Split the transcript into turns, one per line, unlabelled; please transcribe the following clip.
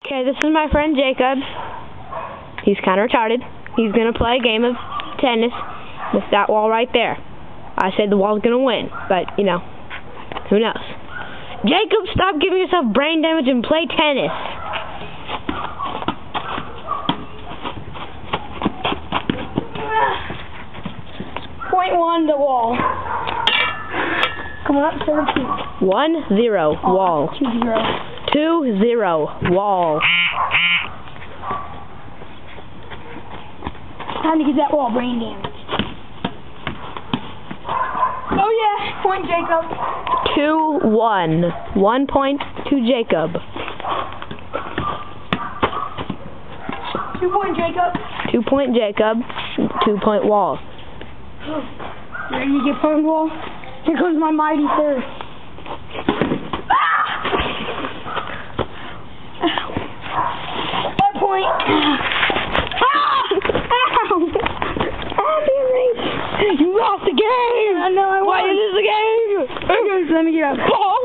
Okay, this is my friend Jacob. He's kind of retarded. He's going to play a game of tennis with that wall right there. I said the wall's going to win, but, you know, who knows. Jacob, stop giving yourself brain damage and play tennis.
.1 the wall. Coming up 17.
1-0 wall.
2-0.
2-0 wall.
Time to get that wall brain damage. Oh yeah, point Jacob.
2-1. 1 point to Jacob.
2 point Jacob.
2 point Jacob. 2 point wall.
Ready to get point wall? Here comes my mighty third. Ah! 1 point. Ah! Ow! You lost the game! I know I won.
Why is this the game?
Let me get up.